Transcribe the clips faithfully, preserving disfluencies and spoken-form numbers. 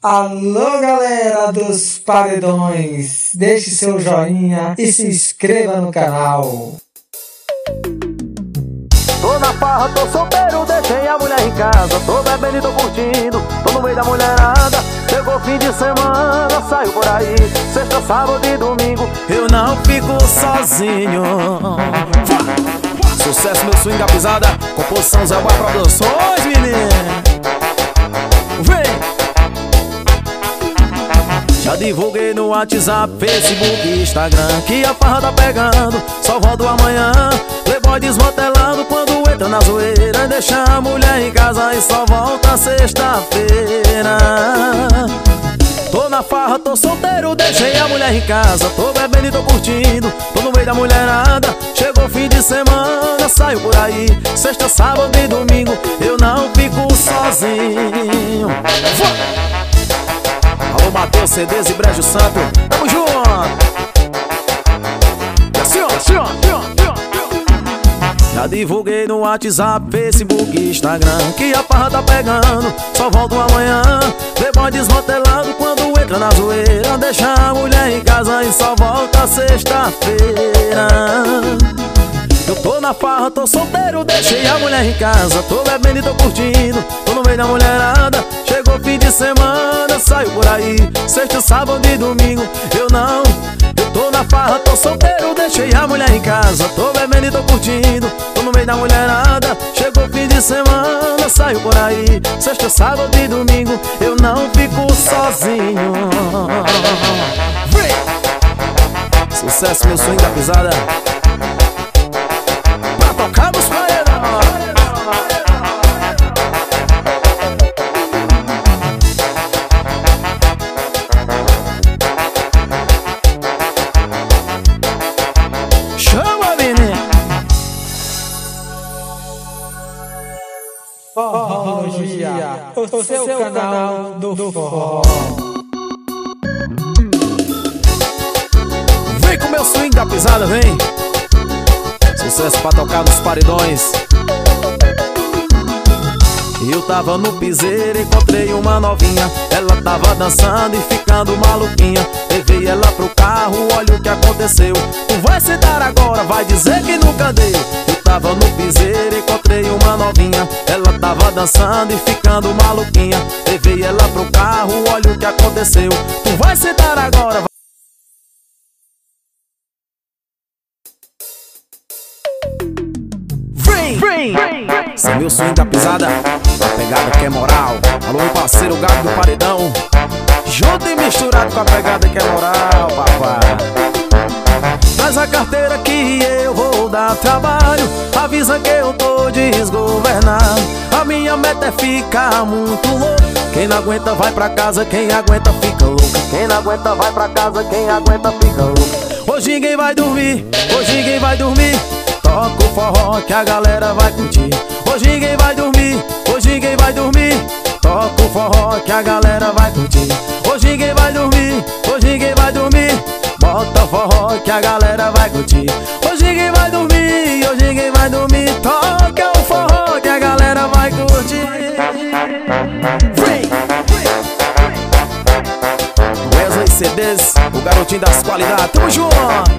Alô, galera dos paredões, deixe seu joinha e se inscreva no canal. Tô na farra, tô solteiro, deixei a mulher em casa. Tô bebendo e tô curtindo, tô no meio da mulherada. Chegou fim de semana, saio por aí. Sexta, sábado e domingo, eu não fico sozinho. Sucesso, meu swing da pisada. Composição Zé Boa Produções, menino. Vem! Já divulguei no WhatsApp, Facebook e Instagram que a farra tá pegando, só volto amanhã. Playboy desmantelando quando entra na zoeira, deixa a mulher em casa e só volta sexta-feira. Tô na farra, tô solteiro, deixei a mulher em casa. Tô bebendo e tô curtindo, tô no meio da mulherada. Chegou fim de semana, saio por aí. Sexta, sábado e domingo, eu não fico sozinho. Alô, Matheus, C Ds e Brejo Santo, tamo junto! E assim, ó, assim, ó, assim, ó, assim, ó. Já divulguei no WhatsApp, Facebook e Instagram que a farra tá pegando, só volto amanhã. Playboy desmantelando quando entra na zoeira, deixa a mulher em casa e só volta sexta-feira. Eu tô na farra, tô solteiro, deixei a mulher em casa. Tô bebendo e tô curtindo, tô no meio da mulherada. Chegou fim de semana, saio por aí. Sexta, sábado e domingo, eu não. Eu tô na farra, tô solteiro, deixei a mulher em casa. Tô bebendo e tô curtindo, tô no meio da mulherada. Chegou fim de semana, saio por aí. Sexta, sábado e domingo, eu não fico sozinho. Vem! Sucesso, meu swing da pisada. Tocamos paredão. Chama, menina. Forrologia, o seu canal do forró. Vem com meu swing da pisada, vem. Sucesso pra tocar nos paredões. Eu tava no piseiro, encontrei uma novinha. Ela tava dançando e ficando maluquinha. Levei ela pro carro, olha o que aconteceu. Tu vai sentar agora, vai dizer que nunca deu. Eu tava no piseiro, encontrei uma novinha. Ela tava dançando e ficando maluquinha. Levei ela pro carro, olha o que aconteceu. Tu vai sentar agora, vai... Vem! Esse é meu swing da pisada, a pegada que é moral. Alô, meu parceiro Gago do Paredão, junto e misturado com a pegada que é moral, papai. Traz a carteira que eu vou dar trabalho, avisa que eu tô desgovernado. A minha meta é ficar muito louco. Quem não aguenta vai pra casa, quem aguenta fica louco. Quem não aguenta vai pra casa, quem aguenta fica louco. Hoje ninguém vai dormir, hoje ninguém vai dormir. Toca o forró que a galera vai curtir. Hoje ninguém vai dormir, hoje ninguém vai dormir. Toca o forró que a galera vai curtir. Hoje ninguém vai dormir, hoje ninguém vai dormir. Bota o forró que a galera vai curtir. Hoje ninguém vai dormir, hoje ninguém vai dormir. Toca o forró que a galera vai curtir. Vem! Wesley C Ds, o garotinho das qualidades, tamo junto!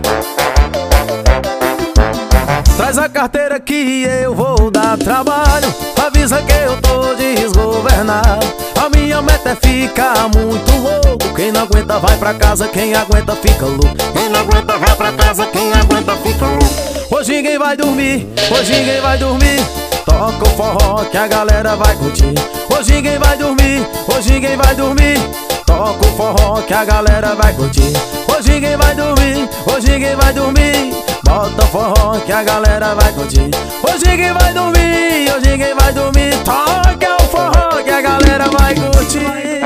Traz a carteira que eu vou dar trabalho, avisa que eu tô desgovernado. A minha meta é ficar muito louco. Quem não aguenta vai pra casa, quem aguenta fica louco. Quem não aguenta vai pra casa, quem aguenta fica louco. Hoje ninguém vai dormir, hoje ninguém vai dormir. Toca o forró que a galera vai curtir. Hoje ninguém vai dormir, hoje ninguém vai dormir. Toca o forró que a galera vai curtir. Hoje ninguém vai dormir, hoje ninguém vai dormir. Bota o forró que a galera vai curtir. Hoje ninguém vai dormir, hoje ninguém vai dormir. Toca o forró que a galera vai curtir.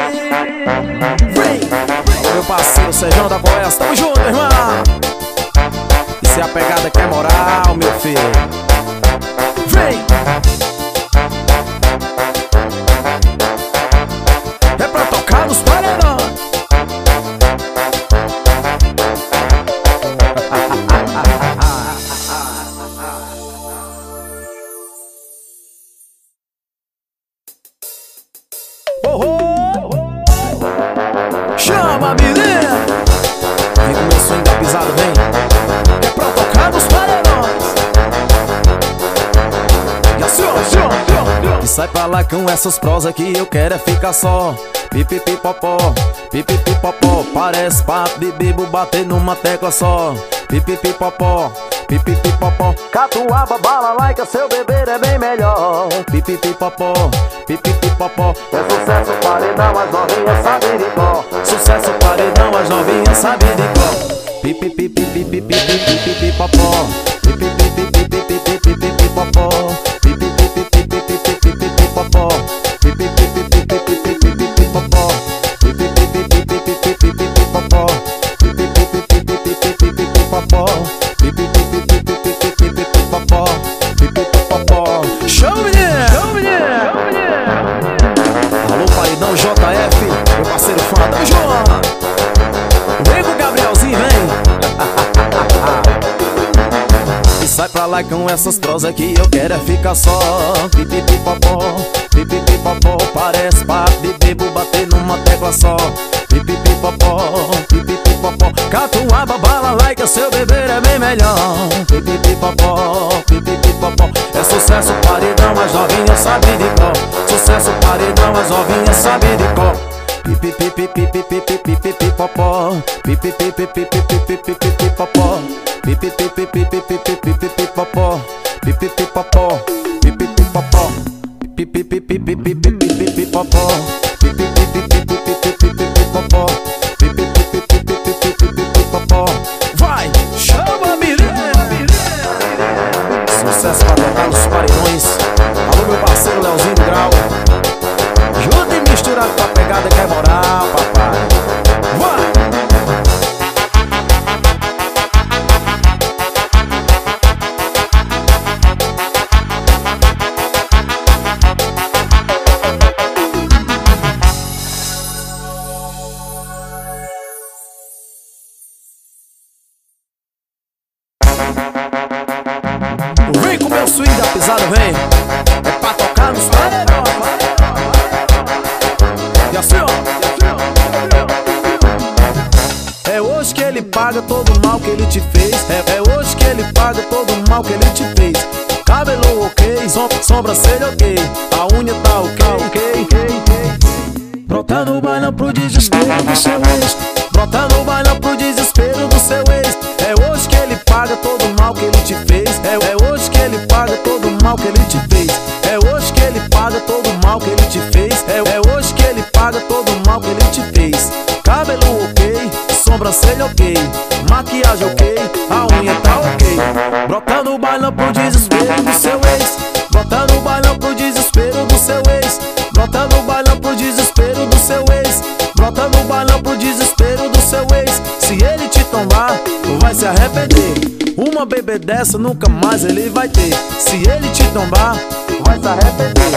Vem! Meu parceiro Sejão da Poesia, tamo junto, irmão. Isso é a pegada que é moral, meu filho. Vem! Chama a menina. Vem com meu swing da pisada, vem. É pra tocar nos paredões. E assim, ó, assim, ó. E sai pra lá com essas prosas que eu quero é ficar só. Pipipipopó, pipipipopó. Parece papo de bibo bater numa tecla só. Pipipipopó, pipipipopó. Catuaba, bala laica, seu beber é bem melhor. Pipipipopó, pipipipopó. É sucesso paredão, as novinhas sabem de có. Sucesso paredão, as novinhas sabem de có. Pipipipipipipipipipopó. Pipipipipipipipipopó. Pipipipipipipipipopó. Pipipipipipipipipopó. Pipipipipipipipipopó. Pipipipipipipipopó. Pipipipipipipipopó. Pipipipopó. Show, menina! Show, menina! Alô, paredão J F, meu parceiro fã, João. Vem com o Gabrielzinho, vem! E sai pra lá com essas prosas que eu quero é ficar só. Pipipipopó, pipipipopó. Parece papo de bebo bater numa tecla só. Pipipipopó, pipipipopó. Catuaba, bala laica, seu beber é bem melhor. Pipipipopó, pipipipopó. É sucesso paredão, as novinhas sabem de có. Sucesso paredão, as novinhas sabem de có. Pipipipipipipipipipopó. Pipipipipipipipipopó. Pipipipipipipipipopó. Pipipipopó, pipipipopó. Pipipipipipipipipopó. Pipipipipipipipipopó. Pipipipipipipipipopó. Vai, chama a menina. Sucesso pra tocar nos paredões. Alô, meu parceiro Leozinho do Grau. Junto e misturado com a pegada que é moral, papai. Vai! Vem com meu swing da pisada, vem. É pra tocar nos paredões. E assim, ó. É hoje que ele paga todo o mal que ele te fez. É, é hoje que ele paga todo o mal que ele te fez. Cabelo ok, som, sobrancelha ok. A unha tá ok, ok, ok. Brota no bailão pro desespero do seu ex. Brota no bailão pro desespero do seu ex. É hoje que ele paga todo o mal que ele te fez. É, é hoje que ele paga todo o mal que ele te fez. É hoje que ele paga todo o mal que ele te fez. É, é hoje que ele paga todo o mal que ele te fez. Cabelo ok, sobrancelha ok, maquiagem ok, a unha tá ok. Brota no bailão pro desespero do seu ex. Brota no bailão pro desespero do seu ex. Brota no bailão pro desespero do seu ex. Brota no bailão pro desespero do seu ex. Se ele te tombar, vai se arrepender. Uma bebê dessa nunca mais ele vai ter. Se ele te tombar, vai se arrepender.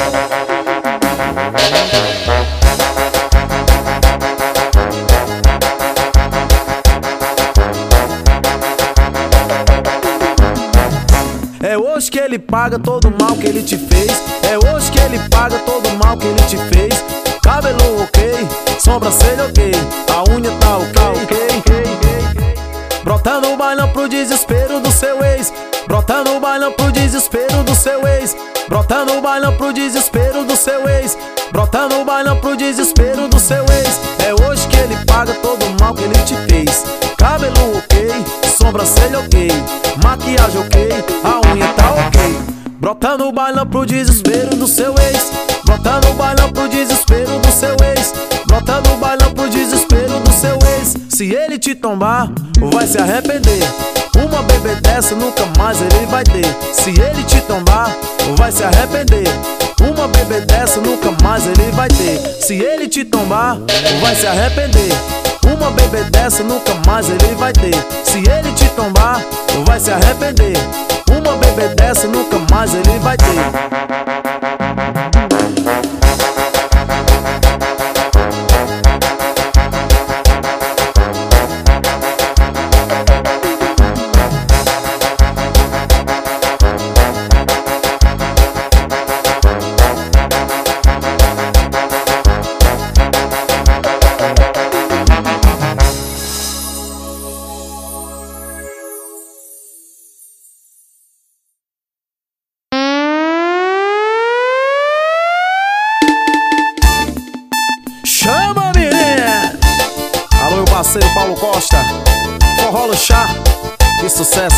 É hoje que ele paga todo o mal que ele te fez. É hoje que ele paga todo o mal que ele te fez. Cabelo ok, sobrancelha ok, a unha tá ok, ok. Brota no bailão pro desespero do seu ex. Brota no bailão pro desespero do seu ex. Brota no bailão pro desespero do seu ex. Brota no bailão pro desespero do seu ex. É hoje que ele paga todo o mal que ele te fez. Cabelo ok, sobrancelha ok, maquiagem ok, a unha tá ok. Brota no bailão pro desespero do seu ex. Brota no bailão pro desespero do seu ex. Brota no bailão pro desespero do seu ex. Se ele te tombar, vai se arrepender. Uma bebê dessa nunca mais ele vai ter. Se ele te tombar, vai se arrepender. Uma bebê dessa nunca mais ele vai ter. Se ele te tombar, vai se arrepender. Uma bebê dessa nunca mais ele vai ter. Se ele te tombar, vai se arrepender. Uma bebê dessa nunca mais ele vai ter. parceiro Paulo Costa. Forró no chá, que sucesso.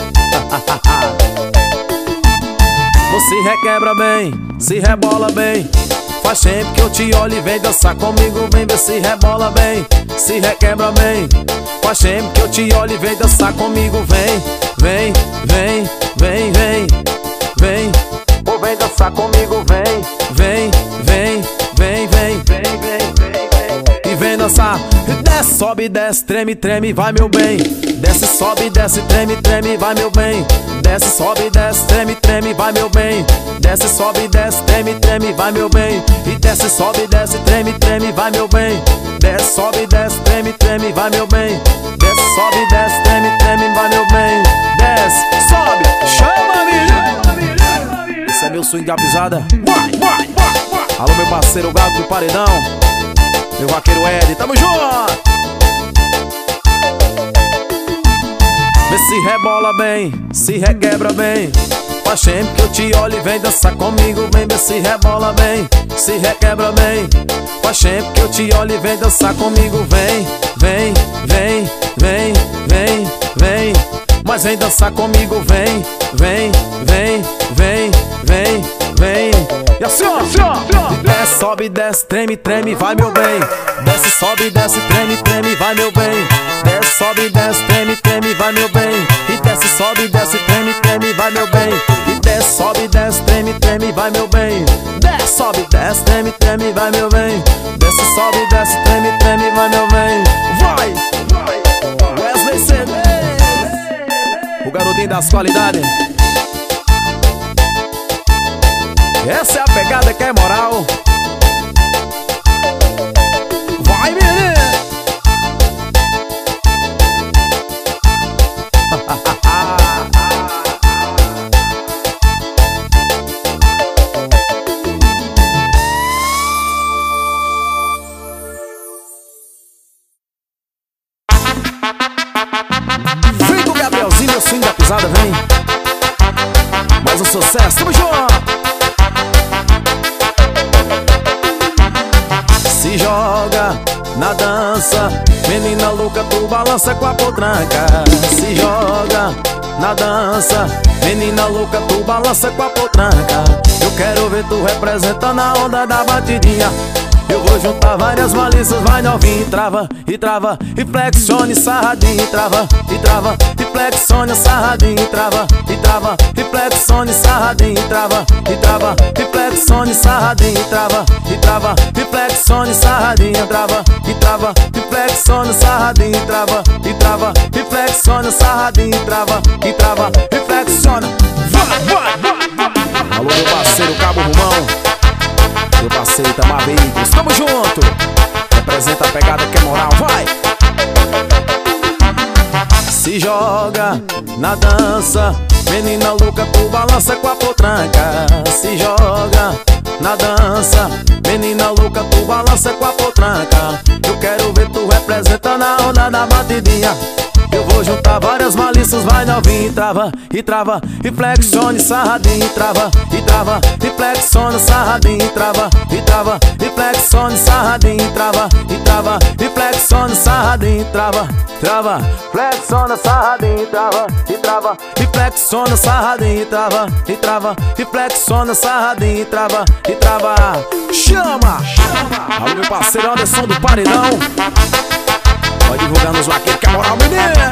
Você requebra bem, se rebola bem. Faz tempo que eu te olho e vem dançar comigo. Vem ver se rebola bem, se requebra bem. Faz tempo que eu te olho e vem dançar comigo. Vem, vem, vem, vem, vem, vem. Ou vem dançar comigo, vem, vem, vem, vem, vem, vem, vem, vem. E vem dançar. Desce, sobe, desce, treme, treme, vai meu bem. Desce, sobe, desce, treme, treme, vai meu bem. Desce, sobe, desce, treme, treme, vai meu bem. Desce, sobe, desce, treme, treme, vai meu bem. E desce, sobe, desce, treme, treme, vai meu bem. Desce, sobe, desce, treme, treme, vai meu bem. Desce, sobe, desce, treme, treme, vai meu bem. Desce, sobe, chama menino. Esse é meu swing da pisada. Vai, vai, vai, vai. Alô meu parceiro Gago do Paredão, meu vaqueiro Ed, tamo junto. Vê se rebola bem, se requebra bem. Faz tempo que eu te olho e vem dançar comigo. Vem ver se rebola bem, se requebra bem. Faz tempo que eu te olho e vem dançar comigo. Vem, vem, vem, vem, vem, vem. Mas vem dançar comigo, vem, vem, vem, vem, vem, vem. E assim ó, assim ó, desce, sobe, desce, treme, treme, vai meu bem. Desce, sobe, desce, treme, treme, vai meu bem. Desce, sobe, desce, treme, treme, vai meu bem. E desce, sobe, desce, treme, treme, vai meu bem. E desce, sobe, desce, treme, treme, vai meu bem. Desce, sobe, desce, treme, treme, vai meu bem. Desce, sobe, desce, treme, treme, vai meu bem. Vai, vai, Wesley C D, o garotinho das qualidades. Essa é a pegada que é moral. Vai, menino. Vem com o Gabrielzinho, meu swing da pisada, vem. Mais um sucesso, tamo junto. Se joga na dança, menina louca, tu balança com a potranca. Se joga na dança, menina louca, tu balança com a potranca. Eu quero ver tu representando a onda da batidinha. Eu vou juntar várias malícias, vai novinho, trava e trava, e flexione sarradinho, trava e trava, e flexione sarradinho, trava e trava, e flexione sarradinho, trava e trava, e flexione sarradinho, trava e trava, e flexione sarradinho, trava e trava, e flexione sarradinho, trava e trava, e flexione sarradinho, trava e trava, e flexiona. Vai, vai, vai, vai. Alô meu parceiro Cabo Romão, meu parceiro Itamar Veículos, tamo junto. Representa a pegada que é moral, vai. Se joga na dança, menina louca, tu balança com a potranca. Se joga na dança, menina louca, tu balança com a potranca. Eu quero ver tu representando a onda da batidinha. Eu vou juntar várias malícias, vai novinho, trava e trava, e flexione sarradinho, trava e trava, e flexione sarradinho, trava e trava, e flexione sarradinho, trava e trava, e flexione sarradinho, trava, trava, flexione sarradinho, trava e trava, e flexione sarradinho, trava e trava, e flexione sarradinho, trava e trava. Chama! Alô meu parceiro Anderson do Paredão, pode divulgar nos vaqueiros que é moral, menina.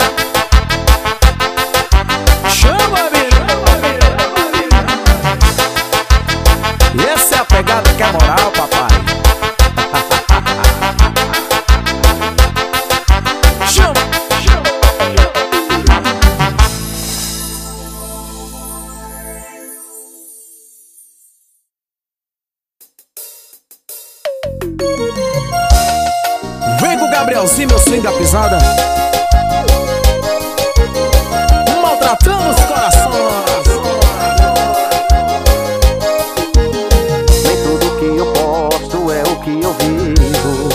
Chama, menina. E essa é a pegada que é moral, papai. Chama, chama. Vem com o Gabrielzinho, meu swing da pisada. Maltratando os corações. Nem tudo que eu posto é o que eu vivo.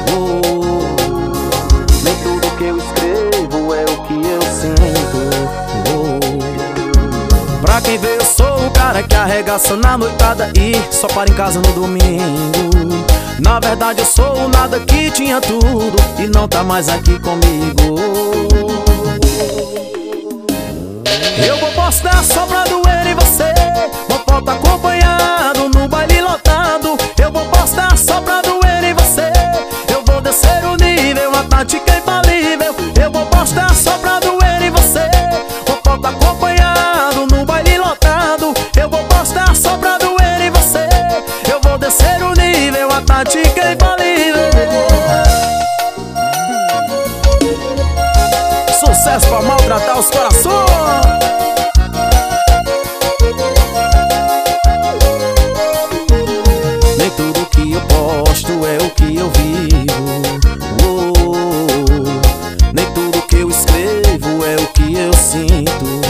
Oh. Nem tudo que eu escrevo é o que eu sinto. Oh. Pra quem vê eu sou o cara que arrega arregaça na noitada e só para em casa no domingo. Na verdade eu sou o nada que tinha tudo e não tá mais aqui comigo. Eu vou postar só pra doer em você, uma foto acompanhado no baile lotado. Eu vou postar só pra doer em você, eu vou descer o nível, a tática infalível. Eu vou postar só pra doer em você, uma foto acompanhado no baile lotado. Eu vou postar só pra doer em você, eu vou descer o nível, a tática infalível. Sucesso pra maltratar os corações. Nem tudo que eu posto é o que eu vivo. Oh, nem tudo que eu escrevo é o que eu sinto.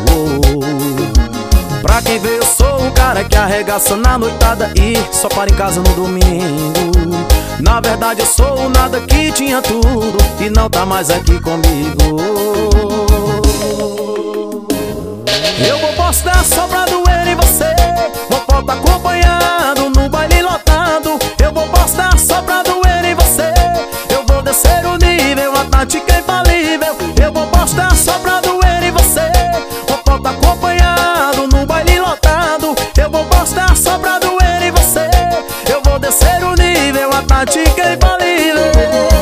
Oh, pra quem vê eu sou um cara que arregaça na noitada e só para em casa no domingo. Na verdade eu sou o nada que tinha tudo e não tá mais aqui comigo. Eu vou postar só pra doer em você, uma foto acompanhado no baile lotado. Eu vou postar só pra doer em você, eu vou descer o nível, a tática infalível. Eu vou postar só pra doer em você, uma foto acompanhado no baile lotado. Eu vou postar só pra doer em você, eu vou descer o nível, a tática infalível.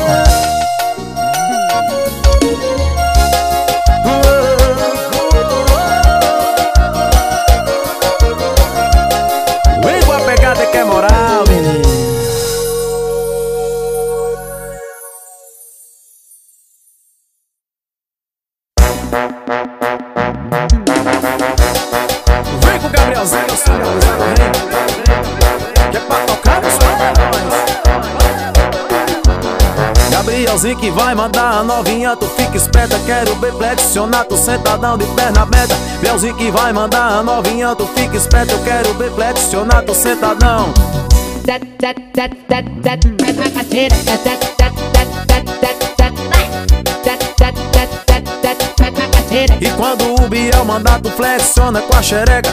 Vem com a pegada que é moral, menino. Vem com o Gabrielzinho, eu sou o Gabrielzinho. Que é pra tocar nos corações. Gabrielzinho que vai mandar a novinha, tu fica esperta, quero ver flexionar, tu sentadão de perna aberta. Gabrielzinho que vai mandar a novinha, tu fica esperta, eu quero ver flexionar, tu sentadão. E quando o Biel mandar, tu flexiona com a xereca.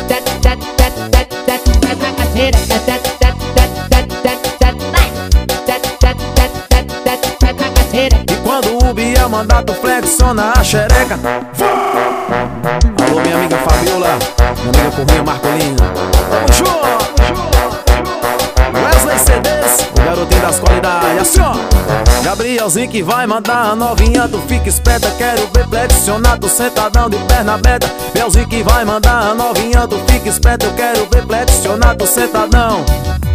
E quando o Biel mandar, tu flexiona a xereca. Alô, minha amiga Fabiola, minha amiga Corrinha Marcolina, tamo junto. Wesley C Ds, o garotinho das qualidades. Assim ó, Gabrielzinho que vai mandar a novinha, tu fica esperta, quero ver flexionar, tu sentadão de perna aberta. Bielzinho que vai mandar a novinha, tu fica esperta, eu quero ver flexionar, tu sentadão.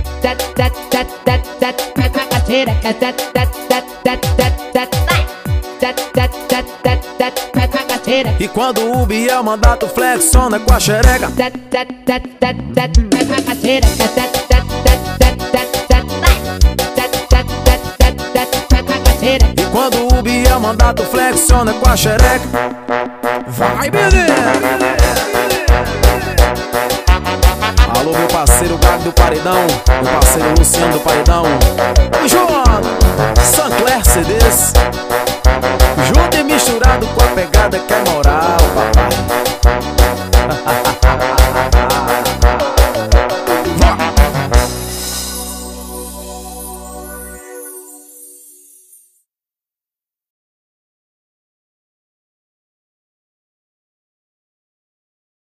E quando o Biel mandar, tu flexiona com a xereca. E quando o Biel mandar, tu flexiona com a xereca. Vai, menino! Alô, meu parceiro Gago do Paredão, meu parceiro Luciano do Paredão. Tamo junto! Sancler C Ds.